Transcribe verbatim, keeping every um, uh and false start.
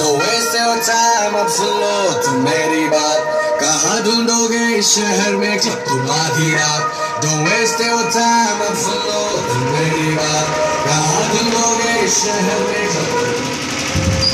Don't waste your time, अब सुन लो तुम मेरी बात, कहाँ ढूंढोगे इस शहर में क्लब तुम आधी रात। Don't waste your time, अब सुन लो तुम मेरी बात, कहाँ ढूंढोगे इस शहर में क्लब।